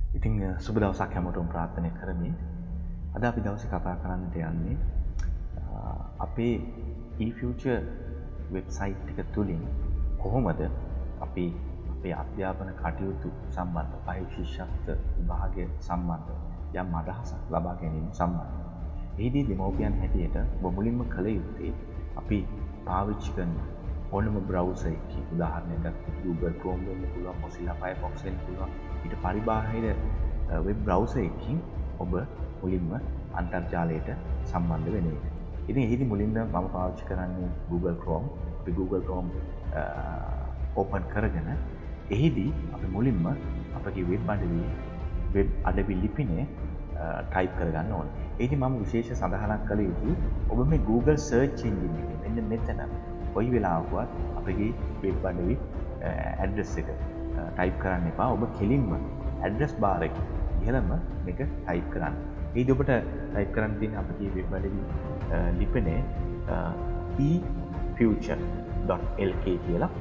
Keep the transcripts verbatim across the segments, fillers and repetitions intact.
ඉතින් සුබ දවසක් හැමෝටම ප්‍රාර්ථනා කරමි. අද අපි දවසේ කතා කරන්නට යන්නේ අපේ eFuture වෙබ්සයිට් එක තුලින් කොහොමද අපි අපේ අධ්‍යාපන කටයුතු සම්බන්ධ පහේ ශිෂ්‍යත්ව විභාගය සම්බන්ධ යම් අදහසක් ලබා ගැනීම සම්බන්ධ. එහිදී දෙමව්පියන් හැටියට ඔබ මුලින්ම කළ යුත්තේ අපි පාවිච්චි කරන ඕනම බ්‍රවුසර් එකකින් උදාහරණයක් ගත්තොත් Google Chrome වෙන්න පුළුවන්, Mozilla Firefox වෙන්න පුළුවන්. ඊට පරිබාහිර වෙබ් බ්‍රවුසර් එකකින් ඔබ මුලින්ම අන්තර්ජාලයට සම්බන්ධ වෙන එක. ඉතින් එහිදී මුලින්ම මම පාවිච්චි කරන්නේ Google Chrome. අපි Google Chrome ඕපන් කරගෙන එහිදී අපි මුලින්ම අපගේ වෙබ් අඩවියේ වෙබ් අඩවි ලිපිනේ ටයිප් කරගන්න ඕනේ. එහිදී මම විශේෂ සඳහනක් කළ යුතුයි. ඔබ මේ Google search engine එකේ මෙන්න මෙතන කොයි වෙලාවකවත් අපගේ වෙබ් අඩවි ඇඩ්‍රස් එක ටයිප් කරන්න එපා. ඔබ කෙලින්ම ඇඩ්‍රස් බාර් එකේ ඉහළම මේක ටයිප් කරන්න. ඊට ඔබට ටයිප් කරන්න තියෙන අපගේ වෙබ් අඩවි ලිපිනේ efuture dot l k කියලා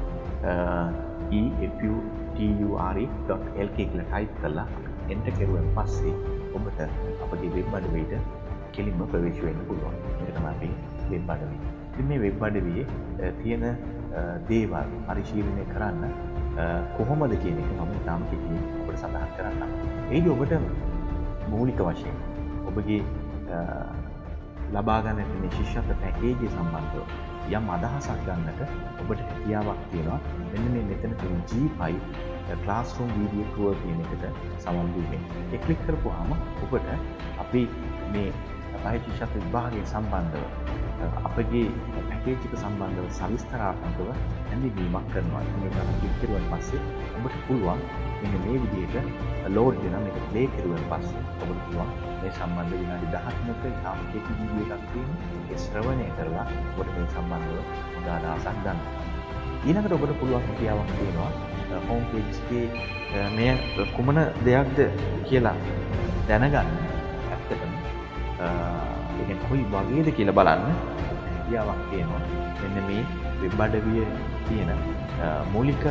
efuture.lk කියලා ටයිප් කරලා එන්ටර් කරුවන් පස්සේ ඔබට අපගේ වෙබ් අඩවියට කෙලින්ම ප්‍රවේශ වෙන්න පුළුවන්. ඒක තමයි අපේ වෙබ් අඩවිය. ඉතින් මේ වෙබ් අඩවියේ තියෙන දේවල් පරිශීලනය කරන්න කොහොමද කියන එක මම තාම කෙටියෙන් ඔබට සඳහන් කරන්නම්. ඒක ඔබට මූලික වශයෙන් ඔබගේ ලබා ගන්න තියෙන ශිෂ්‍යත්ව පැකේජය සම්බන්ධව යම් අදහසක් ගන්නට ඔබට හැකියාවක් තියෙනවා. මෙන්න මේ මෙතන තියෙන G five classroom video tour කියන එකට සමන් දීමෙන්. ඒ ක්ලික් කරපුවාම ඔබට අපි මේ පහේ ශිෂ්‍යත්ව විභාගයේ සම්බන්ධව අපගේ පැකේජ් එක සම්බන්ධව සවිස්තරාත්මකව හැඳින්වීමක් කරනවා. මේක ක්ලික් කරුවන් පස්සේ ඔබට පුළුවන් මෙන්න මේ විදිහට ලෝඩ් වෙන මේක ප්ලේ කරුවන් පස්සේ ඔබට පුළුවන් මේ සම්බන්ධ විනාඩි දහතුනක ඉතාම කෙටි වීඩියෝ එකක් තියෙනවා. ඒ ශ්‍රවණය කරලා ඔබට මේ සම්බන්ධව හොඳ අදහසක් ගන්න. ඊළඟට ඔබට පුළුවන් හැකියාවක් තියෙනවා හෝම් පේජ් එකේ මේ කුමන දෙයක්ද කියලා දැනගන්න. ඇත්තටම ඒක කොයි වගේද කියලා බලන්න හැකියාවක් තියෙනවා. මෙන්න මේ වෙබ් අඩවියේ තියෙන මූලික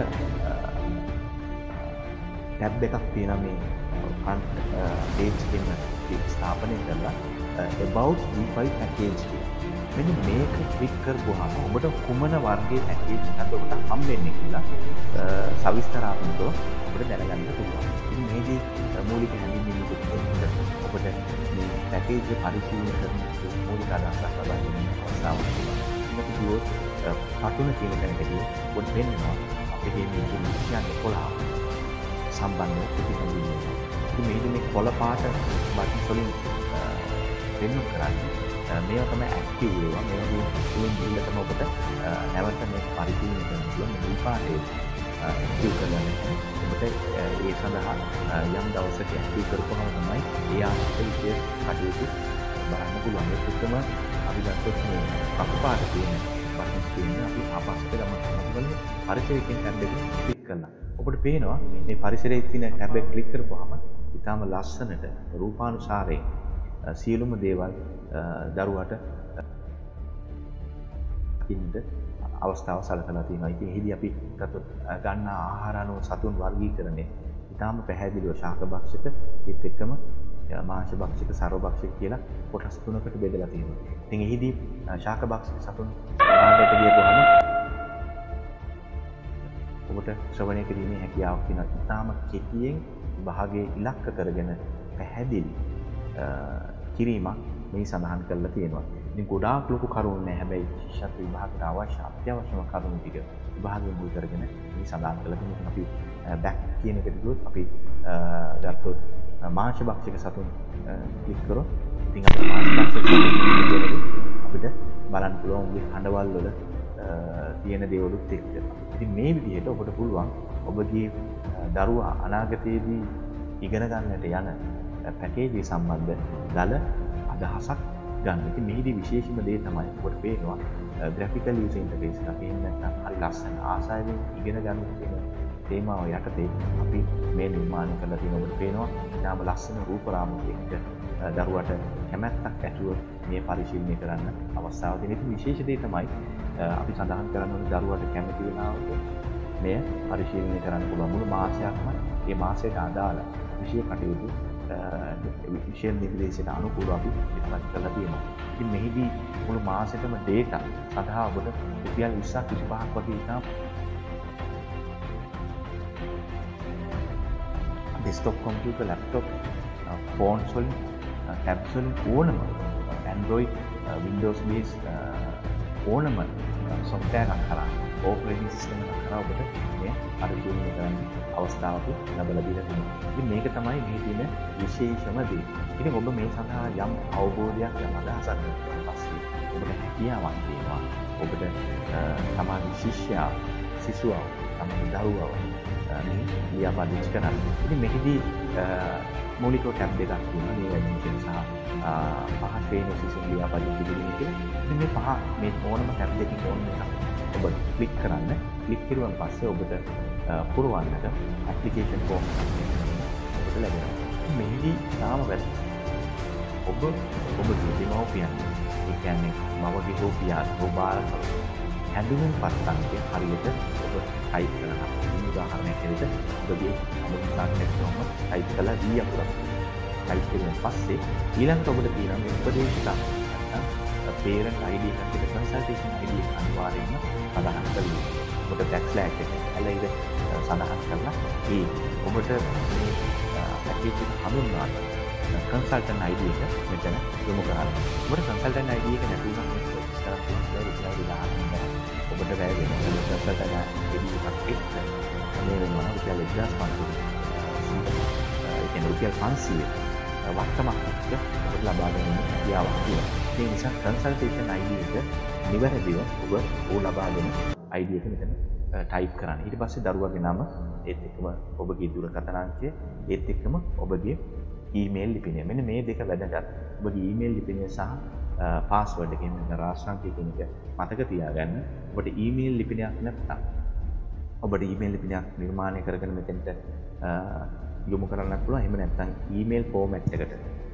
ටැබ් එකක් තියෙනවා මේ ෆ්‍රන්ට් පේජ් එකෙන් ස්ථාපනය කරලා about V five package මෙන්න මේක ක්ලික් කරපුවාම ඔබට කුමන වර්ගයේ පැකේජ් එකක්ද ඔබට හම්බෙන්නේ කියලා සවිස්තරාත්මකව ඔබට දැනගන්න පුළුවන්. ඉතින් මේකේ මූලික හැඳින්වීමක් ඔබට මේ පැකේජ් එක පරිශීලනය කරන මූලික අදහසක් ලබා ගැනීම අවස්ථාවක් තියෙනවා. මේක කිව්වොත් පතුන කියන තැනකදී ඔබට වෙන්නවා අපේ මේ විෂයන් පොළහ සම්බන්ධව ප්‍රතිසංයුක්ත. ඉතින් මේකේ මේ පොළ පාට බටන් වලින් වෙන්න කරන්නේ මේවා තමයි ඇක්ටිව් ඒවා. මේවාගේ තුලින් දීලා තමයි ඔබට නැවත මේක පරිශීලනය කරන්න පුළුවන්. මේ පාටේ ඇක්ටිව් කරගන්න ඔබට ඒ සඳහා යම් දවසක ඇක්ටිව් කරපුවම තමයි ඒ ආශ්‍රිත විශේෂ කටයුතු බලන්න පුළුවන්. ඒකම අපි ගත්තොත් මේ කප්පාට තියෙන බටන් තියෙන අපි ආපස්සට ගමන් කරනකොට පරිසරයෙන් ටැබ් එක ක්ලික් කරලා ඔබට පේනවා මේ පරිසරයේ තියෙන ටැබ් එක ක්ලික් කරපුවාම ඉතාම ලස්සනට රූපානුසාරයෙන් සියලුම දේවල් දරුවට ඉන්න අවස්ථාව සලකලා තියෙනවා. ඉතින් එහිදී අපි ගත්තොත් ගන්න ආහාර අනුව සතුන් වර්ගීකරණය ඉතාම පැහැදිලිව ශාක භක්ෂක ඒත් එක්කම මාංශ භක්ෂක සර්ව භක්ෂක කියලා කොටස් තුනකට බෙදලා තියෙනවා. ඉතින් එහිදී ශාක භක්ෂක සතුන් ආහාරයට ගියපුවම ඔබට ශ්‍රවණය කිරීමේ හැකියාවක් තියෙනවා. ඉතාම කෙටියෙන් භාගයේ ඉලක්ක කරගෙන පැහැදිලි කිරීමක් මේ සඳහන් කරලා තියෙනවා. ඉතින් ගොඩාක් ලොකු කරුණු නෑ. හැබැයි ශිෂ්‍යත්ව විභාගයට අවශ්‍ය අත්‍යවශ්‍යම කරුණු ටික විභාගයෙන් මුල් කරගෙන මේ සඳහන් කරලා තියෙනවා. අපි බැක් කියන එකට ගියොත් අපි ගත්තොත් මාංශ භක්ෂක සතුන් ක්ලික් කරොත් ඉතින් අපේ මාංශ භක්ෂක සතුන් අපිට බලන්න පුළුවන් උගේ හඬවල් වල තියෙන දේවලුත් එක්ක. ඉතින් මේ විදිහට ඔබට පුළුවන් ඔබගේ දරුවා අනාගතයේදී ඉගෙන ගන්නට යන පැකේජය සම්බන්ධ දල අදහසක් ගන්න. ඉතින් මේකේ විශේෂම දේ තමයි ඔබට පේනවා graphical user interface එක. එහෙම නැත්නම් හරි ලස්සන ආසාවෙන් ඉගෙන ගන්න තියෙන තේමාව යටතේ අපි මේ නිර්මාණය කරලා තියෙන ඔබට පේනවා ඉතාම ලස්සන රූප රාමුවක දරුවට කැමැත්තක් ඇතුව මේ පරිශීලනය කරන්න අවස්ථාව දෙන. ඉතින් විශේෂ දේ තමයි අපි සඳහන් කරන දරුවට කැමති වෙනාවට මේ පරිශීලනය කරන්න පුළුවන්. මුළු මාසයක්ම ඒ මාසයට අදාළ විශේෂ කටයුතු විශේෂ නිර්දේශයට අනුකූලව අපි ඉදිරිපත් කරලා තියෙනවා. ඉතින් මෙහිදී මුළු මාසෙටම data සඳහා ඔබට රුපියල් විස්සක් විසිපහක් වගේ ඉතාම desktop computer, laptop, phones වලින්, tabs වලින් ඕනම Android, Windows based ඕනම software එකක් කරා operating system එකක් කරා ඔබට මේ පරිපූර්ණ කරන්න අවස්ථාවක් ලැබලා දීලා තියෙනවා. ඉතින් මේක තමයි මේ තියෙන විශේෂම දේ. ඉතින් ඔබ මේ සඳහා යම් අවබෝධයක් යම් අදහසක් ගන්න පස්සේ ඔබට හැකියාවක් තියෙනවා. ඔබට තමන්ගේ ශිෂ්‍යයා, සිසුවා, තමන්ගේ දරුවා මේ ලියාපදිංචි කරන්න. ඉතින් මේකදී මූලිකව ටැබ් දෙකක් තියෙනවා. මේ ඇඩ්මිෂන් සහ පහ ශ්‍රේණි සිසු ලියාපදිංචි කිරීම කියලා. ඉතින් මේ පහ මේ ඕනම ටැබ් දෙකකින් ඕනම එකක් ඔබ ක්ලික් කරන්න. ක්ලික් කරුවන් පස්සේ ඔබට පුරවන්නට ඇප්ලිකේෂන් ෆෝම් ඔබට ලැබෙනවා. මේකදී තාම වැදගත්. ඔබ ඔබගේ දෙමව්පියන්, ඒ කියන්නේ මවගේ හෝ පියා හෝ බාලකව හැඳුනුම් පත්‍රයේ හරියට ඔබ ටයිප් කරනවා. උදාහරණයක් විදිහට ඔබගේ අමුත්‍රාක්ෂරයම ටයිප් කළා දී අකුරක්. ටයිප් කරුවන් පස්සේ ඊළඟට ඔබට තියෙනවා මේ උපදේශක නැත්නම් parent I D එකක් විතර consultation I D එක අනිවාර්යයෙන්ම සඳහන් කරගන්න. ඔබට backslash එක ඇලයිද සඳහන් කරලා ඒ ඔබට මේ ඇප්ලිකේෂන් හඳුන්වන consultant I D එක මෙතන යොමු කරන්න. ඔබට consultant I D එක නැතුණොත් මේක register කරන්න ඉස්සරහ ඔබට වැය වෙනවා. consultant I D එකක් එක්ක මේ වෙනවා රුපියල් එක්දාස් පන්සියය. ඒ කියන්නේ රුපියල් පන්සියය වත්තමක් එක්ක ඔබට ලබා ගැනීම හැකියාවක් තියෙනවා. ඒ නිසා consultation I D එක නිවැරදිව ඔබ ඕ ලබාගෙන I D එක මෙතන ටයිප් කරන්න. ඊට පස්සේ දරුවාගේ නම ඒත් එක්කම ඔබගේ දුරකථන අංකය ඒත් එක්කම ඔබගේ ඊමේල් ලිපිනය. මෙන්න මේ දෙක වැදගත්. ඔබගේ ඊමේල් ලිපිනය සහ පාස්වර්ඩ් එක කියන්නේ රාශාංකය කියන එක මතක තියාගන්න. ඔබට ඊමේල් ලිපිනයක් නැත්නම් ඔබට ඊමේල් ලිපිනයක් නිර්මාණය කරගෙන මෙතෙන්ට යොමු කරන්නත් පුළුවන්. එහෙම නැත්නම් ඊමේල් ෆෝමැට් එකට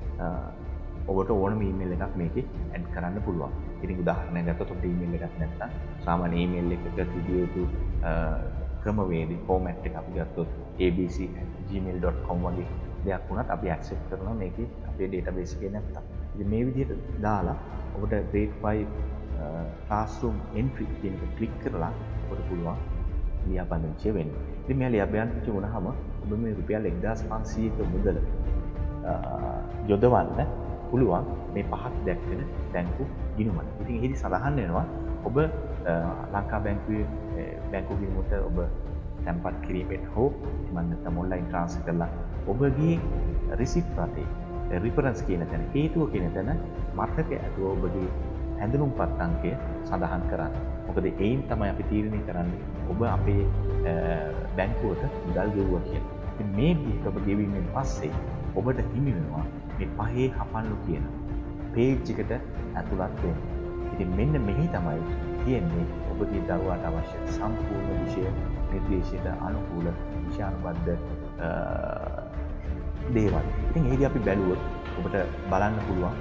ඔබට ඕනම ඊමේල් එකක් මේකේ ඇඩ් කරන්න පුළුවන්. ඉතින් උදාහරණයක් ගත්තොත් ඔබට ඊමේල් එකක් නැත්නම් සාමාන්‍ය ඊමේල් එකක තිබිය යුතු ක්‍රමවේදී ෆෝමැට් එක අපි ගත්තොත් a b c at gmail dot com වගේ දෙයක් වුණත් අපි ඇක්සෙප්ට් කරනවා මේකේ අපේ ඩේටාබේස් එකේ නැත්තම්. ඉතින් මේ විදිහට දාලා ඔබට grade five classroom entry කියන එක ක්ලික් කරලා ඔබට පුළුවන් ලියාපදිංචිය වෙන්න. ඉතින් මේ ලියාපදිංචිය වුණාම ඔබ මේ රුපියල් එක්දාස් පන්සියයක මුදල යොදවන්න පුළුවන් මේ පහක් දැක්වෙන බැංකු ගිණුමට. ඉතින් එහිදී සඳහන් වෙනවා ඔබ ලංකා බැංකුවේ බැංකු ගිණුමට ඔබ තැන්පත් කිරීමෙන් හෝ එහෙම නැත්නම් ඔන්ලයින් ට්‍රාන්ස්ෆර් කරලා ඔබගේ රිසිප්ට් රටේ රිෆරන්ස් කියන තැන හේතුව කියන තැන මතක ඇතුව ඔබගේ හැඳුනුම්පත් අංකය සඳහන් කරන්න. මොකද එයින් තමයි අපි තීරණය කරන්නේ ඔබ අපේ බැංකුවට මුදල් ගෙවුවා කියලා. ඉතින් මේ විදිහට ඔබ ගෙවීමෙන් පස්සේ ඔබට හිමි වෙනවා මේ පහේ හපන්නු කියන පේජ් එකට ඇතුළත් වෙන්න. ඉතින් මෙන්න මෙහි තමයි තියෙන්නේ ඔබගේ දරුවාට අවශ්‍ය සම්පූර්ණ විෂය නිර්දේශයට අනුකූල විෂයානුබද්ධ දේවල්. ඉතින් එහිදී අපි බැලුවොත් ඔබට බලන්න පුළුවන්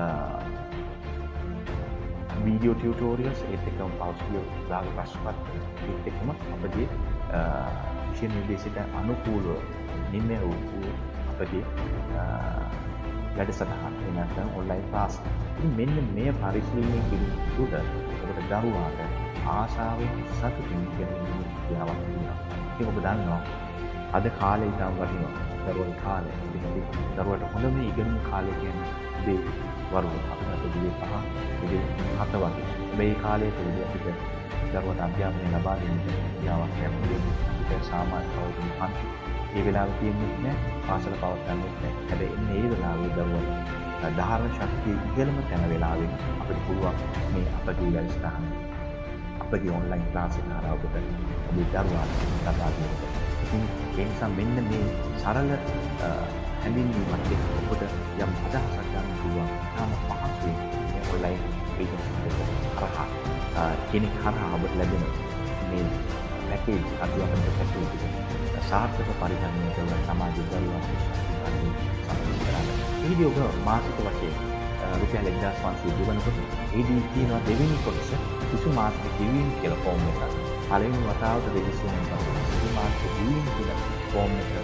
වීඩියෝ ටියුටෝරියල්ස් ඒත් එක්කම පෞද්ගලික දාග ප්‍රශ්න පත්‍ර ඒත් එක්කම අපගේ විෂය නිර්දේශයට අනුකූලව නිම වූ අපගේ වැඩසටහන් නැත්නම් ඔන්ලයින් ක්ලාස්. ඉතින් මෙන්න මේ පරිශීලනය කිරීම තුළ ඔබට දරුවාට ආශාවෙන් සතුටින් ඉගෙනීමේ හැකියාවක් තියෙනවා. ඉතින් ඔබ දන්නවා අද කාලේ ඉතාම වටිනවා. දරුවගේ කාලය. ඉතින් දරුවට හොඳම ඉගෙනුම් කාලය කියන්නේ උදේ වරුව අපිට උදේ පහ උදේ හත වගේ. මේ කාලයේ තුලදී අපිට දරුවට අධ්‍යාපනය ලබා දෙන්න හැකියාවක් ලැබෙනවා. අපිට සාමාන්‍ය පෞද්ගලික පන්ති ඒ වෙලාවේ තියෙන්නේ නැහැ, පාසල පවත්වන්නේ නැහැ. හැබැයි මේ වෙලාවේ දරුවා ධාරණ ශක්තිය ඉහළම තැන වෙලාවේ අපිට පුළුවන් මේ අපගේ වැඩසටහන අපගේ ඔන්ලයින් ක්ලාස් එක හරහා ඔබට ඔබේ දරුවාට ලබා දෙන්න. ඉතින් ඒ නිසා මෙන්න මේ සරල හැඳින්වීමත් එක්ක ඔබට යම් අදහසක් ගන්න පුළුවන්. තාම පහසුවෙන් මේ ඔන්ලයින් ඒජන්සි එක හරහා කෙනෙක් හරහා ඔබට ලැබෙන මේ පැකේජ් අධ්‍යාපන පැකේජ් සාර්ථක පරිහරණය කරන සමාජ දරුවන් සම්පූර්ණ කරගන්න. ඒදී ඔබ මාසික වශයෙන් රුපියල් එක්දාස් පන්සියය ගෙවනකොට ඒදී තියෙනවා දෙවෙනි කොටස සිසු මාසික ගෙවීම කියලා ෆෝම් එකක්. පළවෙනි වතාවට රෙජිස්ටර් වෙන පස්සේ සිසු මාසික ගෙවීම කියලා ෆෝම් එක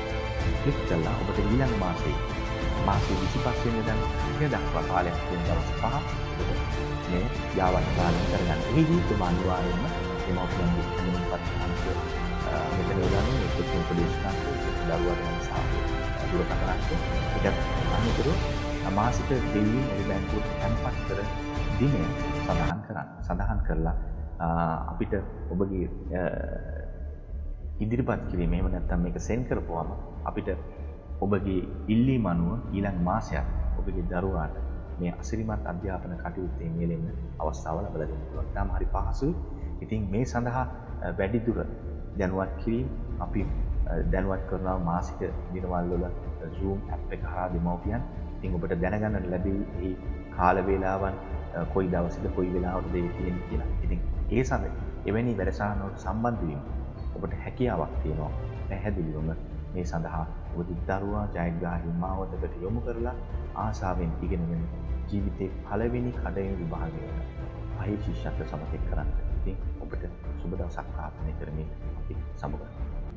ක්ලික් කළා ඔබට ඊළඟ මාසයේ මාසේ විසිපහ වෙනිදා ඉඳන් දක්වා කාලයක් තියෙන දවස් පහ ඔබට මේ යාවත් පාලනය කරගන්න. එහිදී ඔබ අනිවාර්යයෙන්ම දෙමව්පියන්ගේ දැනුම්පත් අංක මෙතන යොදන්නේ එක්ක උපදේශනාංක දරුවාට සහ දුරකථන අංක ඒකත් අනිතර මාසික දෙයින් ඒ බැංකුවට තැන්පත් කර දිනය සඳහන් කරන්න. සඳහන් කරලා අපිට ඔබගේ ඉදිරිපත් කිරීම එහෙම නැත්නම් මේක සෙන්ඩ් කරපුවාම අපිට ඔබගේ ඉල්ලීම අනුව ඊළඟ මාසයක් ඔබගේ දරුවාට මේ අසිරිමත් අධ්‍යාපන කටයුත්තේ නියැලෙන්න අවස්ථාව ලබා දෙන්න පුළුවන්. තාම හරි පහසුයි. ඉතින් මේ සඳහා වැඩිදුර දැනුවත් කිරීම අපි දැනුවත් කරනවා මාසික දිනවල වල Zoom app එක හරහා දෙමව්පියන්. ඉතින් ඔබට දැනගන්න ලැබෙයි මේ කාල වේලාවන් කොයි දවසේද කොයි වෙලාවටද ඒ තියෙන්නේ කියලා. ඉතින් ඒ සඳ එවැනි වැඩසටහන් වලට සම්බන්ධ වීම ඔබට හැකියාවක් තියෙනවා. පැහැදිලිවම මේ සඳහා ඔබගේ දරුවා ජයග්‍රාහී මාවතකට යොමු කරලා ආසාවෙන් ඉගෙනගෙන ජීවිතේ පළවෙනි කඩයින් විභාගය පහේ ශිෂ්‍යත්ව සමතෙක් කරන්න. ඉතින් ඔබට සුබ දවසක් ප්‍රාර්ථනා කරමින් අපි සමුගන්නවා.